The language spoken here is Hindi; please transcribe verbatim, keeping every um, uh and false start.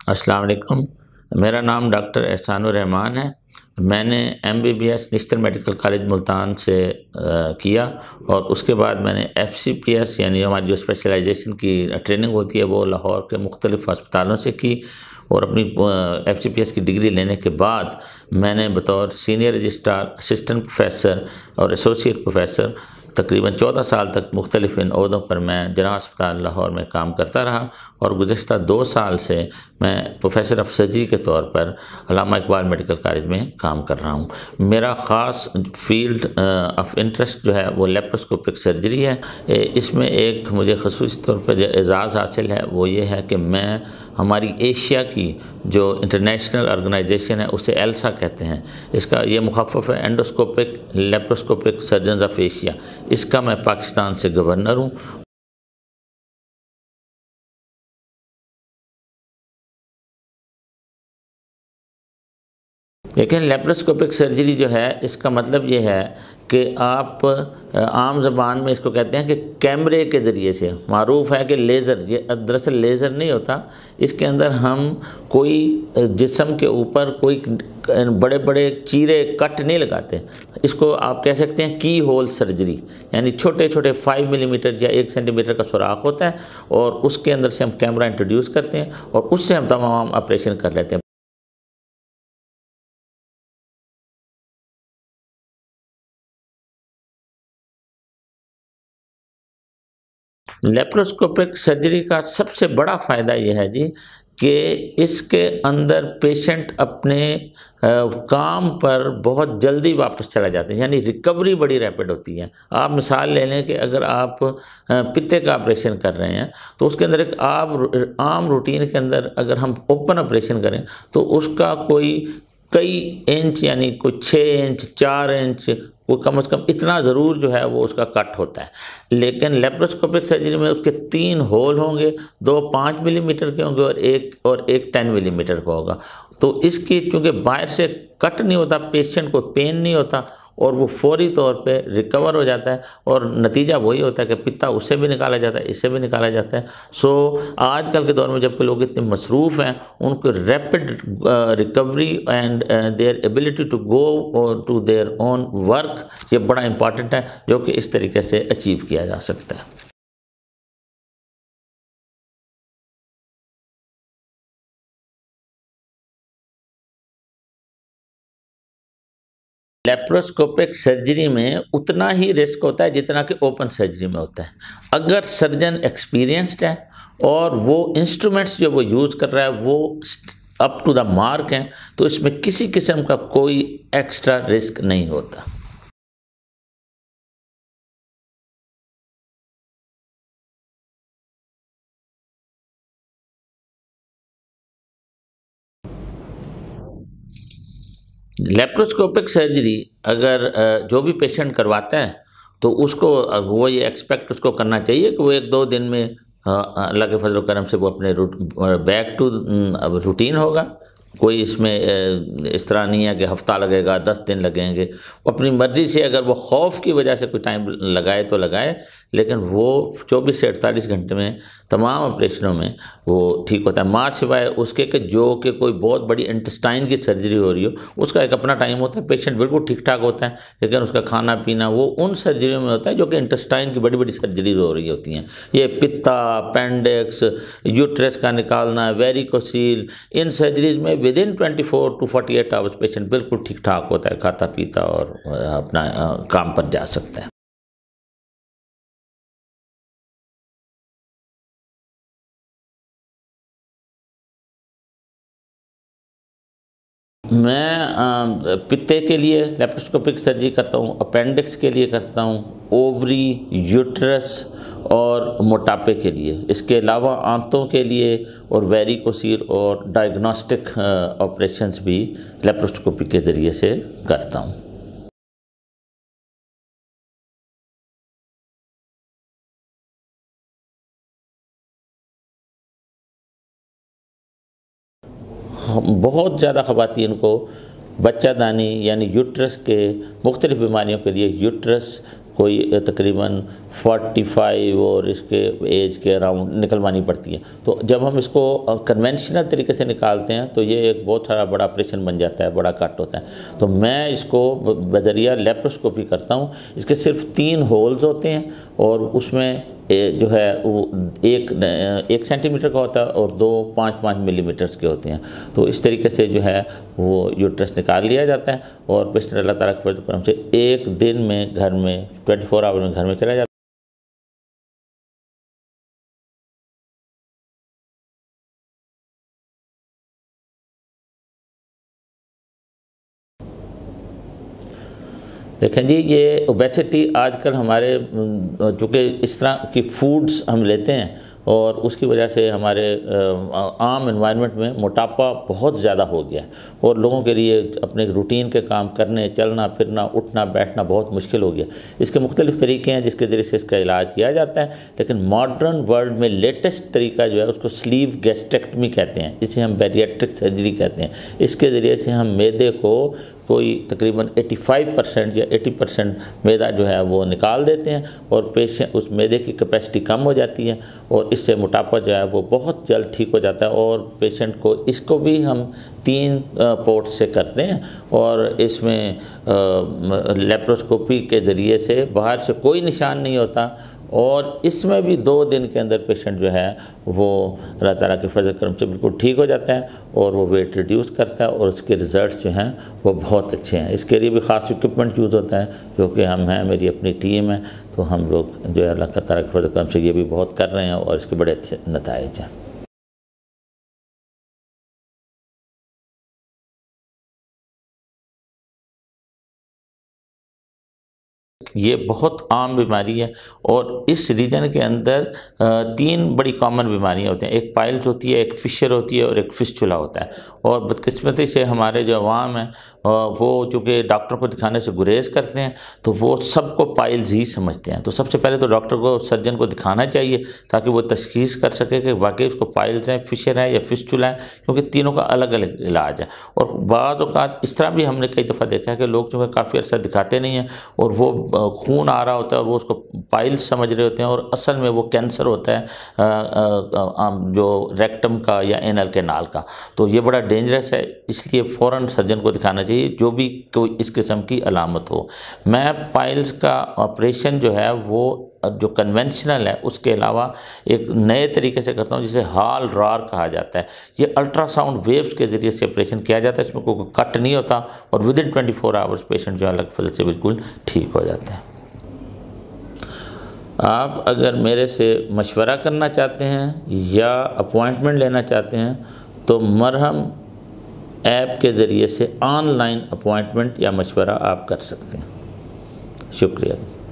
अस्सलाम वालेकुम। मेरा नाम डॉक्टर एहसानुर-रहमान है। मैंने M B B S national medical college Multan से आ, किया और उसके बाद मैंने एफ सी पी एस यानी हमारी जो स्पेशलाइजेशन की ट्रेनिंग होती है वो लाहौर के मुख्तलिफ़ अस्पतालों से की और अपनी एफ सी पी एस की डिग्री लेने के बाद मैंने बतौर सीनियर रजिस्ट्रार, असिस्टेंट प्रोफेसर और एसोसिएट प्रोफेसर तकरीबन चौदह साल तक मुख्तलिफ़ इन ओहदों पर मैं जना अस्पताल लाहौर में काम करता रहा और गुज़श्ता दो साल से मैं प्रोफेसर ऑफ सर्जरी के तौर पर अल्लामा इकबाल मेडिकल कॉलेज में काम कर रहा हूँ। मेरा ख़ास फील्ड ऑफ इंटरेस्ट जो है वो लेप्रोस्कोपिक सर्जरी है। इसमें एक मुझे ख़ुसूसी तौर पर जो एजाज़ हासिल है वो ये है कि मैं हमारी एशिया की जो इंटरनेशनल ऑर्गेनाइजेशन है उसे एल्सा कहते हैं, इसका ये मुखफ़फ़ है endoscopic laparoscopic surgeons of Asia. इसका मैं पाकिस्तान से गवर्नर हूँ। लेकिन लेप्रोस्कोपिक सर्जरी जो है इसका मतलब ये है कि आप आम ज़बान में इसको कहते हैं कि कैमरे के ज़रिए से, मारूफ है कि लेज़र, ये दरअसल लेज़र नहीं होता, इसके अंदर हम कोई जिस्म के ऊपर कोई बड़े बड़े चीरे कट नहीं लगाते। इसको आप कह सकते हैं की होल सर्जरी, यानी छोटे छोटे फाइव मिलीमीटर या एक सेंटीमीटर का सुराख होता है और उसके अंदर से हम कैमरा इंट्रोड्यूस करते हैं और उससे हम तमाम ऑपरेशन कर लेते हैं। लेप्रोस्कोपिक सर्जरी का सबसे बड़ा फ़ायदा यह है जी कि इसके अंदर पेशेंट अपने आ, काम पर बहुत जल्दी वापस चला जाते हैं, यानी रिकवरी बड़ी रैपिड होती है। आप मिसाल ले लें कि अगर आप पित्ते का ऑपरेशन कर रहे हैं तो उसके अंदर एक आप आम रूटीन के अंदर अगर हम ओपन ऑपरेशन करें तो उसका कोई कई इंच यानी कोई छः इंच चार इंच वो कम से कम इतना ज़रूर जो है वो उसका कट होता है। लेकिन लेप्रोस्कोपिक सर्जरी में उसके तीन होल होंगे, दो पाँच मिलीमीटर के होंगे और एक और एक टेन मिलीमीटर का होगा। तो इसकी चूँकि बाहर से कट नहीं होता, पेशेंट को पेन नहीं होता और वो फौरी तौर पे रिकवर हो जाता है और नतीजा वही होता है कि पित्ता उससे भी निकाला जाता है, इससे भी निकाला जाता है। सो आजकल के दौर में जबकि लोग इतने मसरूफ़ हैं, उनको rapid recovery and their ability to go to their own work ये बड़ा इंपॉर्टेंट है, जो कि इस तरीके से अचीव किया जा सकता है। लेप्रोस्कोपिक सर्जरी में उतना ही रिस्क होता है जितना कि ओपन सर्जरी में होता है। अगर सर्जन एक्सपीरियंस्ड है और वो इंस्ट्रूमेंट्स जो वो यूज़ कर रहा है वो अप टू द मार्क हैं तो इसमें किसी किस्म का कोई एक्स्ट्रा रिस्क नहीं होता। लेप्रोस्कोपिक सर्जरी अगर जो भी पेशेंट करवाता है तो उसको वो ये एक्सपेक्ट उसको करना चाहिए कि वो एक दो दिन में अल्लाह के फजल करम से वो अपने बैक टू रूटीन होगा। कोई इसमें इस तरह नहीं है कि हफ्ता लगेगा, दस दिन लगेंगे। वो अपनी मर्ज़ी से अगर वो खौफ की वजह से कोई टाइम लगाए तो लगाए, लेकिन वो चौबीस से अड़तालीस घंटे में तमाम ऑपरेशनों में वो ठीक होता है। माँ सिवाय उसके कि जो कि कोई बहुत बड़ी इंटेस्टाइन की सर्जरी हो रही हो, उसका एक अपना टाइम होता है, पेशेंट बिल्कुल ठीक ठाक होता है, लेकिन उसका खाना पीना वो उन सर्जरियों में होता है जो कि इंटेस्टाइन की बड़ी बड़ी सर्जरीज हो रही होती हैं। ये पित्ता, अपेंडिक्स, यूट्रस का निकालना, वेरिकोसील, इन सर्जरीज में within twenty four to forty eight hours patient बिल्कुल ठीक ठाक होता है, खाता पीता और अपना काम पर जा सकता है। मैं पित्ते के लिए लेप्रोस्कोपिक सर्जरी करता हूँ, अपेंडिक्स के लिए करता हूँ, ओवरी, यूट्रस और मोटापे के लिए। इसके अलावा आंतों के लिए और वेरिकोसील और डायग्नोस्टिक ऑपरेशंस भी लेप्रोस्कोपी के ज़रिए से करता हूँ। बहुत ज़्यादा ख़वातीन को बच्चादानी यानी यूट्रस के मुख्तलिफ़ बीमारियों के लिए यूट्रस कोई तकरीबन पैंतालीस और इसके एज के अराउंड निकलवानी पड़ती है। तो जब हम इसको कन्वेंशनल तरीके से निकालते हैं तो ये एक बहुत सारा बड़ा ऑपरेशन बन जाता है, बड़ा कट होता है। तो मैं इसको बजरिया लेप्रोस्कोपी करता हूँ। इसके सिर्फ तीन होल्स होते हैं और उसमें जो है वो एक एक सेंटीमीटर का होता है और दो पाँच पाँच मिलीमीटर्स के होते हैं। तो इस तरीके से जो है वो यूट्रस निकाल लिया जाता है और पेशेंट अल्लाह ताला के फजल से एक दिन में घर में चौबीस आवर में घर में चला जाता है। देखें जी, ये ओबेसिटी आजकल हमारे चूँकि इस तरह की फूड्स हम लेते हैं और उसकी वजह से हमारे आम एनवायरनमेंट में मोटापा बहुत ज़्यादा हो गया है और लोगों के लिए अपने रूटीन के काम करने, चलना फिरना, उठना बैठना बहुत मुश्किल हो गया। इसके मुख्तलिफ़ तरीके हैं जिसके ज़रिए से इसका इलाज किया जाता है, लेकिन मॉडर्न वर्ल्ड में लेटेस्ट तरीका जो है उसको स्लीव गैस्ट्रेक्टमी कहते हैं, इसे हम बैरिएट्रिक सर्जरी कहते हैं। इसके ज़रिए से हम मैदे को कोई तकरीबन पचासी परसेंट या अस्सी परसेंट मैदा जो है वो निकाल देते हैं और पेशेंट उस मैदे की कैपेसिटी कम हो जाती है और इससे मोटापा जो है वो बहुत जल्द ठीक हो जाता है। और पेशेंट को इसको भी हम तीन पोर्ट से करते हैं और इसमें लेप्रोस्कोपी के ज़रिए से बाहर से कोई निशान नहीं होता और इसमें भी दो दिन के अंदर पेशेंट जो है वो अल्लाह ताला के फजल करम से बिल्कुल ठीक हो जाता है और वो वेट रिड्यूस करता है और उसके रिज़ल्ट्स जो हैं वो बहुत अच्छे हैं। इसके लिए भी ख़ास इक्विपमेंट यूज़ होता है जो कि हम हैं, मेरी अपनी टीम है, तो हम लोग जो है अल्लाह ताला के फजल करम से ये भी बहुत कर रहे हैं और इसके बड़े अच्छे नताइज हैं। ये बहुत आम बीमारी है और इस रीजन के अंदर तीन बड़ी कॉमन बीमारियां होती हैं। एक पाइल्स होती है, एक फिशर होती है और एक फिस्चुला होता है। और बदकिस्मती से हमारे जो अवाम है वो चूँकि डॉक्टर को दिखाने से गुरेज करते हैं तो वो सबको पाइल्स ही समझते हैं। तो सबसे पहले तो डॉक्टर को, सर्जन को दिखाना चाहिए ताकि वो तशखीस कर सके कि वाकई उसको पाइल्स हैं, फिशर है या फिस्चुला है, क्योंकि तीनों का अलग अलग इलाज है। और बाद औक़ात इस तरह भी हमने कई दफ़ा देखा है कि लोग जो है काफ़ी अर्सा दिखाते नहीं हैं और वो खून आ रहा होता है और वो उसको पाइल्स समझ रहे होते हैं और असल में वो कैंसर होता है आ, आ, आ, जो रेक्टम का या एनल कैनाल का। तो ये बड़ा डेंजरस है, इसलिए फ़ौरन सर्जन को दिखाना चाहिए जो भी कोई इस किस्म की अलामत हो। मैं पाइल्स का ऑपरेशन जो है वो जो कन्वेंशनल है उसके अलावा एक नए तरीके से करता हूँ जिसे हाल रार कहा जाता है। ये अल्ट्रासाउंड वेव्स के ज़रिए से ऑपरेशन किया जाता है, इसमें कोई कट नहीं होता और within twenty four hours patient जो अलग फजल से बिल्कुल ठीक हो जाता है। आप अगर मेरे से मशवरा करना चाहते हैं या अपॉइंटमेंट लेना चाहते हैं तो मरहम ऐप के ज़रिए से ऑनलाइन अपॉइंटमेंट या मशवरा आप कर सकते हैं। शुक्रिया।